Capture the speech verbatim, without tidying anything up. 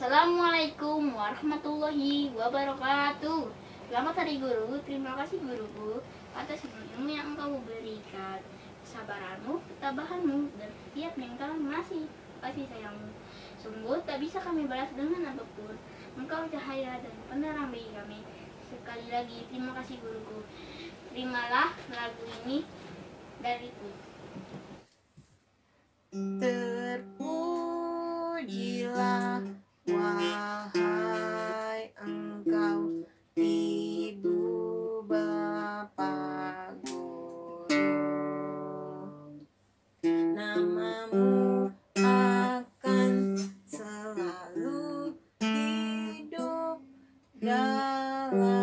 Assalamualaikum warahmatullahi wabarakatuh. Selamat Hari Guru. Terima kasih guruku atas ilmu yang engkau berikan, kesabaranmu, ketabahanmu, dan setiap yang telah masih kasih sayangmu. Sungguh tak bisa kami balas dengan apapun. Engkau cahaya dan penerang bagi kami. Sekali lagi terima kasih guruku. Terimalah lagu ini dariku. Terpujilah wahai engkau ibu bapak guru, namamu akan selalu hidup dalam